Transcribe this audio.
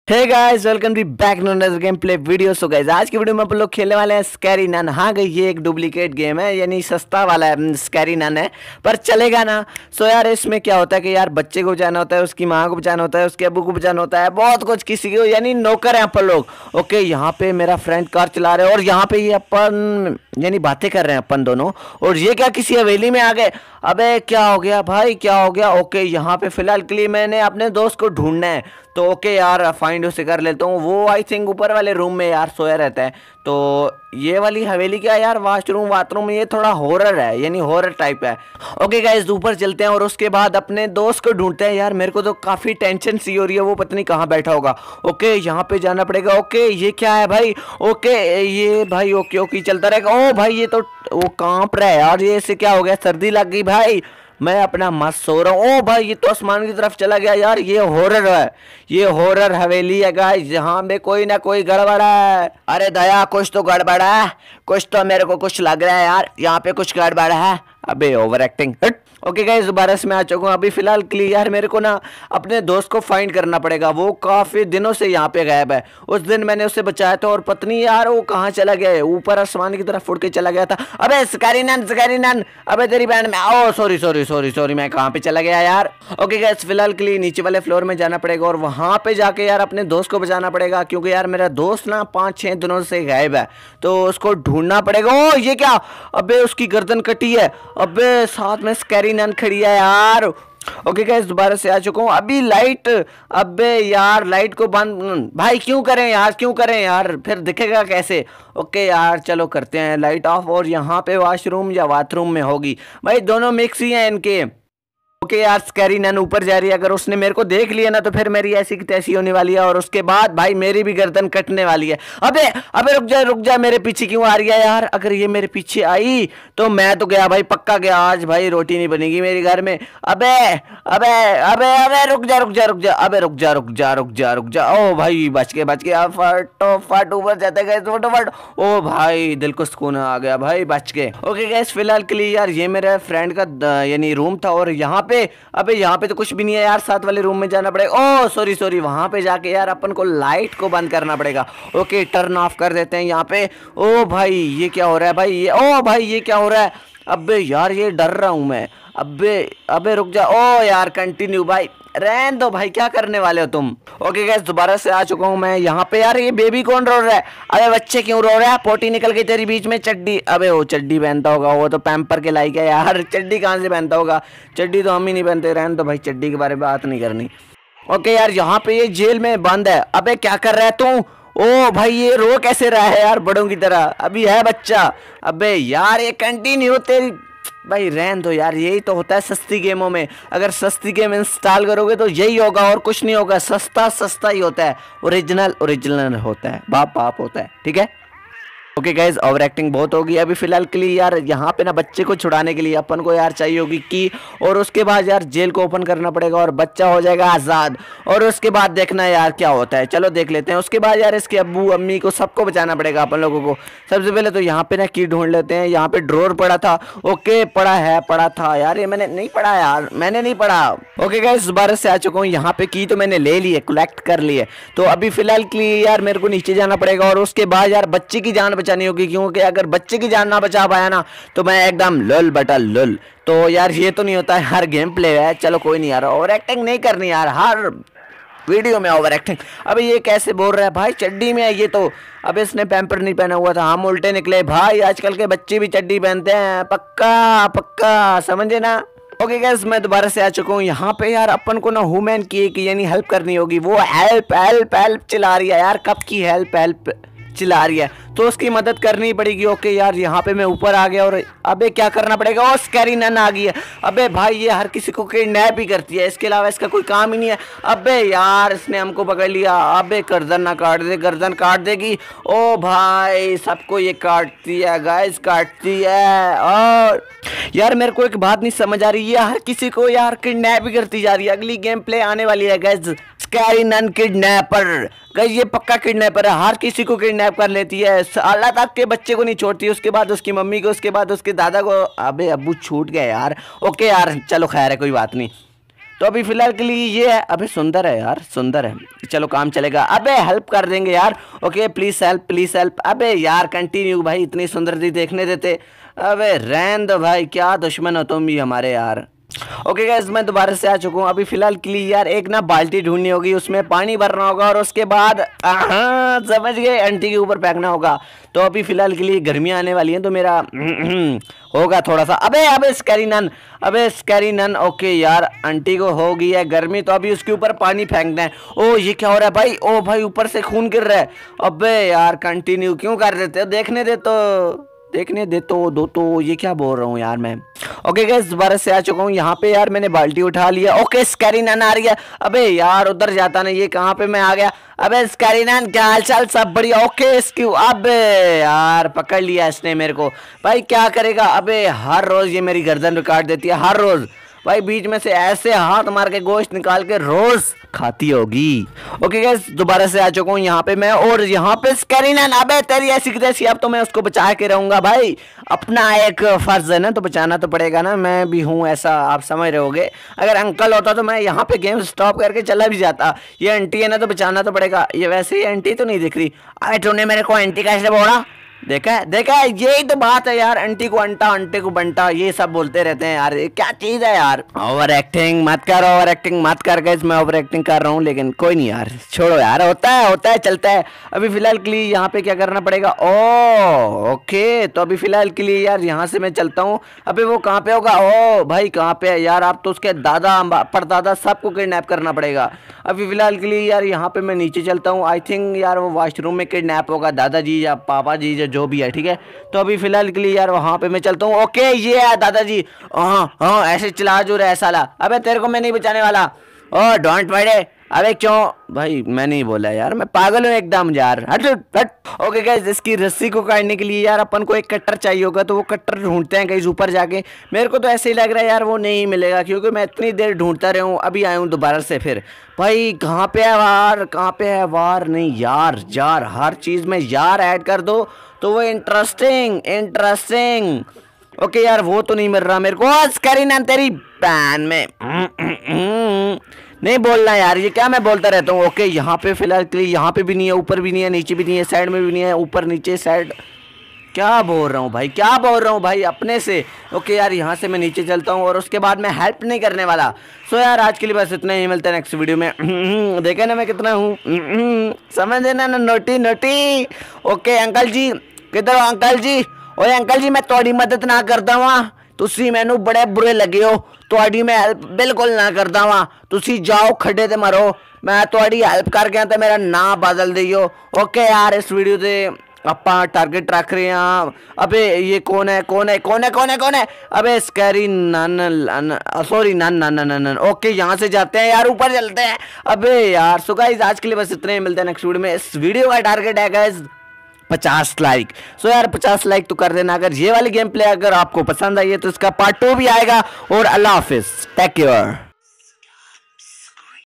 Hey guys welcome to back no another game play video. So guys आज की video में अपन लोग खेलने वाले हैं स्कैरी नन। हाँ गई ये एक डुप्लीकेट गेम है, यानी सस्ता वाला है, स्कैरी नन है पर चलेगा ना। सो यार इसमें क्या होता है कि यार बच्चे को बचाना होता है, उसकी माँ को बचाना होता है, उसके अब्बू को बचाना होता है, बहुत कुछ किसी को, यानी नौकर हैं अपन लोग। ओके यहाँ पे मेरा फ्रेंड कार चला रहे हैं और यहाँ पे ये अपन यानी बातें कर रहे हैं अपन दोनों। और ये क्या किसी हवेली में आ गए? अबे क्या हो गया भाई, क्या हो गया? ओके यहाँ पे फिलहाल के लिए मैंने अपने दोस्त को ढूंढना है, तो ओके यार फाइंड उसे कर लेता हूँ। वो आई थिंक ऊपर वाले रूम में यार सोया रहता है। तो ये वाली हवेली क्या यार, वाशरूम बाथरूम ये थोड़ा हॉरर है, यानी हॉरर टाइप है। ओके गाइस ऊपर चलते हैं और उसके बाद अपने दोस्त को ढूंढते हैं। यार मेरे को तो काफ़ी टेंशन सी हो रही है, वो पता नहीं कहाँ बैठा होगा। ओके यहाँ पे जाना पड़ेगा। ओके ये क्या है भाई? ओके ये भाई ओके ओके चलता रहेगा। ओ भाई ये तो वो कांप रहा है यार, ये इसे क्या हो गया? सर्दी लग गई भाई। मैं अपना मस्त सो रहा हूँ। ओ भाई ये तो आसमान की तरफ चला गया यार, ये हॉरर है, ये हॉरर हवेली है गाइस, जहाँ में कोई ना कोई गड़बड़ है। अरे दया कुछ तो गड़बड़ है, कुछ तो मेरे को कुछ लग रहा है यार, यहाँ पे कुछ गड़बड़ है। अबे ओवर एक्टिंग। ओके गाइस दोबारा से मैं आ चुका हूँ। अभी फिलहाल के लिए यार मेरे को ना अपने दोस्त को फाइंड करना पड़ेगा, वो काफ़ी दिनों से यहाँ पे गायब है। उस दिन मैंने उसे बचाया था और पत्नी यार वो कहाँ चला गया है, ऊपर आसमान की तरफ उड़ के चला गया था। अबे स्कैरी नन, अबे तेरी बहन में oh sorry sorry sorry sorry, मैं कहाँ पे चला गया यार। ओके गाइस फिलहाल के लिए नीचे वाले फ्लोर में जाना पड़ेगा और वहाँ पे जाके यार अपने दोस्त को बचाना पड़ेगा, क्योंकि यार मेरा दोस्त ना 5-6 दिनों से गायब है, तो उसको ढूंढना पड़ेगा। ओ ये क्या? अबे उसकी गर्दन कटी है, अबे साथ में स्कैरी नन खड़ी है यार। ओके गाइस दोबारा से आ चुका हूँ। अभी लाइट, अबे यार लाइट को बंद भाई क्यों करें यार, क्यों करें यार, फिर दिखेगा कैसे? ओके यार चलो करते हैं लाइट ऑफ। और यहाँ पे वॉशरूम या बाथरूम में होगी भाई, दोनों मिक्स ही हैं इनके। ओके यार स्कैरी नन ऊपर जा रही है, अगर उसने मेरे को देख लिया ना तो फिर मेरी ऐसी की तैसी होने वाली है और उसके बाद भाई मेरी भी गर्दन कटने वाली है। अबे अबे रुक जा, मेरे पीछे क्यों आ रही है यार? अगर ये मेरे पीछे आई तो मैं तो गया भाई, पक्का गया, आज भाई रोटी नहीं बनेगी मेरे घर में। अबे अबे अबे अबे रुक जा, अबे रुक जा। ओ भाई बच गया, फटाफट ऊपर जाते गए फटाफट। ओ भाई दिल को सुकून आ गया भाई, बच गए। ओके गैस फिलहाल के लिए यार ये मेरे फ्रेंड का यानी रूम था और यहाँ पे अबे यहाँ पे तो कुछ भी नहीं है यार, साथ वाले रूम में जाना पड़ेगा। ओ सॉरी वहां पे जाके यार अपन को लाइट को बंद करना पड़ेगा। ओके टर्न ऑफ कर देते हैं यहाँ पे। ओ भाई ये क्या हो रहा है भाई, ये ओ भाई ये क्या हो रहा है? अबे यार ये डर रहा हूं मैं। अबे अबे रुक जा। ओ यार कंटिन्यू भाई, रहन दो भाई, क्या करने वाले हो तुम? ओके गैस दोबारा से आ चुका हूँ मैं यहाँ पे। यार ये बेबी कौन रो रहा है? अबे बच्चे क्यों रो रहा है? पोटी निकल गई तेरी बीच में चड्डी। अबे वो चड्डी पहनता होगा, वो तो पैम्पर के लायक है यार, चड्डी कहाँ से पहनता होगा? चड्डी तो हम ही नहीं पहनते, रहन दो भाई, चड्डी के बारे में बात नहीं करनी। ओके यार यहाँ पे ये जेल में बंद है। अबे क्या कर रहा है तू? ओ भाई ये रो कैसे रहा है यार बड़ों की तरह, अभी है बच्चा। अबे यार ये कंटिन्यू तेरी भाई, रहन दो यार, यही तो होता है सस्ती गेमों में, अगर सस्ती गेम इंस्टॉल करोगे तो यही होगा और कुछ नहीं होगा, सस्ता ही होता है, ओरिजिनल होता है, बाप होता है, ठीक है। ओके गाइज ओवर एक्टिंग बहुत होगी। अभी फिलहाल के लिए यार यहाँ पे ना बच्चे को छुड़ाने के लिए अपन को यार चाहिए होगी की, और उसके बाद यार जेल को ओपन करना पड़ेगा और बच्चा हो जाएगा आज़ाद। और उसके बाद देखना यार क्या होता है, चलो देख लेते हैं। उसके बाद यार इसके अब्बू अम्मी को सबको बचाना पड़ेगा अपन लोगों को। सबसे पहले तो यहाँ पे ना की ढूंढ लेते हैं, यहाँ पे ड्रॉर पड़ा था। ओके पड़ा था यार, ये मैंने नहीं पढ़ा यार, मैंने नहीं पढ़ा। ओके गाइज दोबारा से आ चुका हूँ यहाँ पे, की तो मैंने ले ली है, कलेक्ट कर ली है। तो अभी फिलहाल के लिए यार मेरे को नीचे जाना पड़ेगा और उसके बाद यार बच्चे की जान बचानी होगी, क्योंकि अगर बच्चे की जान ना बचा पाया ना तो मैं एकदम लुल बटा लुल। तो यार ये तो नहीं होता है, हर गेम प्ले है, चलो कोई नहीं यार, ओवर एक्टिंग नहीं करनी यार, हर वीडियो में ओवर एक्टिंग। अबे ये कैसे बोल रहा है भाई, चड्डी में है ये तो। अब इसने पैम्पर नहीं पहना हुआ था, हम उल्टे निकले भाई, आजकल के बच्चे भी चड्डी पहनते हैं, पक्का समझे ना। ओके गाइस मैं दोबारा से आ चुका हूँ यहाँ पे। यार अपन को ना वुमेन की यानी हेल्प करनी होगी, वो हेल्प चिल्ला रही है यार, कब की हेल्प चिल्ला रही है, तो उसकी मदद करनी पड़ेगी। ओके यार यहाँ पे मैं ऊपर आ गया और अबे क्या करना पड़ेगा? ओ स्कैरी नन आ गई है। अबे भाई ये हर किसी को किडनैप ही करती है, इसके अलावा इसका कोई काम ही नहीं है। अबे यार इसने हमको पकड़ लिया, अबे गर्दन ना काट दे, गर्दन काट देगी। ओ भाई सबको ये काटती है गाइस, काटती है। और यार मेरे को एक बात नहीं समझ आ रही है, हर किसी को यार किडनैप ही करती जा रही है। अगली गेम प्ले आने वाली है guys, scary nun kidnapper. Guys ये पक्का किडनैपर है, हर किसी को किडनैप कर लेती है, अल्लाह तक के बच्चे को नहीं छोड़ती, उसके बाद उसकी मम्मी को, उसके बाद उसके दादा को। अबे अब्बू छूट गए यार। ओके यार चलो खैर है, कोई बात नहीं। तो अभी फिलहाल के लिए ये है। अबे सुंदर है यार, सुंदर है, चलो काम चलेगा। अबे हेल्प कर देंगे यार, okay please help please help. अबे यार कंटिन्यू भाई, इतनी सुंदरती देखने देते। अबे रहने दो भाई, क्या दुश्मन हो तुम भी हमारे यार। ओके गाइस, मैं दोबारा से आ चुका हूँ। अभी फिलहाल के लिए यार एक ना बाल्टी ढूंढनी होगी, उसमें पानी भरना होगा और उसके बाद समझ गए, आंटी के ऊपर फेंकना होगा। तो अभी फिलहाल के लिए गर्मियाँ आने वाली हैं तो मेरा होगा थोड़ा सा। अबे अबे स्कैरी नन, अबे स्कैरी नन। ओके यार आंटी को हो गई है गर्मी, तो अभी उसके ऊपर पानी फेंकना है। ओ ये क्या हो रहा है भाई, ओ भाई ऊपर से खून गिर रहा है। अबे यार कंटिन्यू क्यों कर देते हो, देखने दे तो, देखने दे तो दो। तो ये क्या बोल रहा हूँ यार मैं। ओके गाइस, दोबारा से आ चुका हूँ यहाँ पे यार, मैंने बाल्टी उठा लिया। ओके स्कैरी नन आ रही है। अबे यार उधर जाता नहीं, ये कहाँ पे मैं आ गया। अबे स्कैरी नन क्या हाल चाल, सब बढ़िया। ओके इसकी, अबे यार पकड़ लिया इसने मेरे को। भाई क्या करेगा, अबे हर रोज ये मेरी गर्दन काट देती है, हर रोज भाई, बीच में से ऐसे हाथ मार के गोश्त निकाल के रोज खाती होगी। ओके गाइस, दोबारा से आ चुका हूँ यहाँ पे मैं, और यहाँ पे स्कैरी नन। अबे तेरी ऐसी की तैसी, अब तो मैं उसको बचा के रहूंगा भाई, अपना एक फर्ज है ना, तो बचाना तो पड़ेगा ना, मैं भी हूँ ऐसा, आप समझ रहे होगे। अगर अंकल होता तो मैं यहाँ पे गेम स्टॉप करके चला भी जाता। ये आंटी है ना, तो बचाना तो पड़ेगा। ये वैसे ही आंटी तो नहीं दिख रही। अरे तूने मेरे को आंटी कैसे बोला, देखा है देखा है, यही तो बात है यार, आंटी को अंटा अंटे को बंटा, ये सब बोलते रहते हैं यार, ये क्या चीज है यार। ओवर एक्टिंग मत कर, ओवर एक्टिंग मत कर गाइस, मैं ओवर एक्टिंग कर रहा हूँ, लेकिन कोई नहीं यार, छोड़ो यार, होता है चलता है। अभी फिलहाल के लिए यहाँ पे क्या करना पड़ेगा। ओ ओके, तो अभी फिलहाल के लिए यार यहाँ से मैं चलता हूँ। अभी वो कहाँ पे होगा, ओ भाई कहाँ पे है यार, आप तो उसके दादा परदादा सबको किडनैप करना पड़ेगा। अभी फिलहाल के लिए यार यहाँ पे मैं नीचे चलता हूँ। आई थिंक यार वो वॉशरूम में किडनैप होगा, दादाजी या पापा जी या जो भी है, ठीक है। तो अभी फिलहाल के लिए यार वहाँ पे मैं चलता हूँ। ओके ये है दादाजी। हाँ हाँ ऐसे चला जो रहा है साला। अबे तेरे को मैं नहीं बचाने वाला। Oh don't worry. अबे क्यों भाई, मैं नहीं बोला यार, मैं पागल हूँ एकदम यार, हट हट। ओके गाइस, इसकी रस्सी को काटने के लिए यार अपन को एक कट्टर चाहिए होगा, तो वो कट्टर ढूंढते हैं गाइस ऊपर जाके। मेरे को तो ऐसे ही लग रहा है यार वो नहीं मिलेगा, क्योंकि मैं इतनी देर ढूंढता रहा हूँ, अभी आया हूँ दोबारा से फिर। भाई कहाँ पे है वार, कहाँ पे है वार, नहीं यार यार हर चीज़ में यार ऐड कर दो तो वो इंटरेस्टिंग इंटरेस्टिंग। ओके यार वो तो नहीं मिल रहा मेरे को। स्कैरी नन तेरी पैन में नहीं बोलना यार, ये क्या मैं बोलता रहता हूँ। ओके यहाँ पे फिलहाल के लिए यहाँ पे भी नहीं है, ऊपर भी नहीं है, नीचे भी नहीं है, साइड में भी नहीं है, ऊपर नीचे साइड, क्या बोल रहा हूँ भाई, क्या बोल रहा हूँ भाई अपने से। ओके यार यहाँ से मैं नीचे चलता हूँ और उसके बाद मैं हेल्प नहीं करने वाला। सो यार आज के लिए बस इतना ही, मिलता है नेक्स्ट वीडियो में। देखे ना मैं कितना हूँ, समझ देना ना, naughty naughty. Okay uncle ji किधर हो अंकल जी, ओए अंकल जी मैं थोड़ी मदद ना करता वहाँ, तुसी मैनू बड़े बुरे लगे हो, थोड़ी मैं हेल्प बिल्कुल ना करता वहाँ, तुसी जाओ खड्डे ते मरो, मैं थोड़ी हेल्प कर गया तो मेरा ना बदल दियो। ओके यार इस वीडियो से अपा टारगेट रख रहे हैं। अबे ये कौन है कौन है कौन है कौन है कौन है, अबे scary nun, sorry nun nun nun nun. Okay यहाँ से जाते हैं यार, ऊपर चलते हैं। अबे यार सो गाइस आज के लिए बस इतने ही, मिलते हैं नेक्स्ट वीडियो में। इस वीडियो का टारगेट है गाइस 50 लाइक। सो यार 50 लाइक तो कर देना। अगर ये वाली गेम प्ले अगर आपको पसंद आई है तो इसका पार्ट 2 भी आएगा। और अल्लाह हाफिज, टेक केयर।